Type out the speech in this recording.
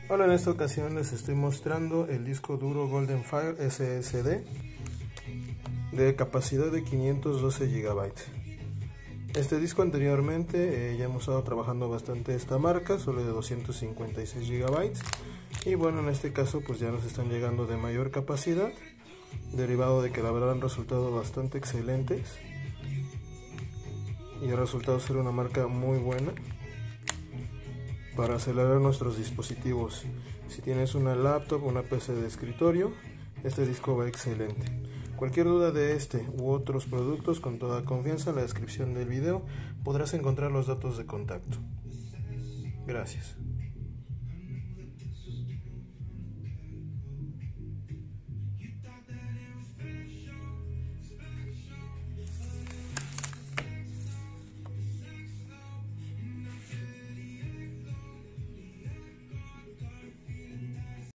Ahora en esta ocasión les estoy mostrando el disco duro Golden Fire SSD de capacidad de 512 GB. Este disco anteriormente ya hemos estado trabajando bastante esta marca, solo de 256 GB. Y bueno, en este caso pues ya nos están llegando de mayor capacidad, derivado de que la verdad han resultado bastante excelentes y ha resultado ser una marca muy buena para acelerar nuestros dispositivos. Si tienes una laptop o una PC de escritorio, este disco va excelente. Cualquier duda de este u otros productos, con toda confianza en la descripción del video podrás encontrar los datos de contacto. Gracias.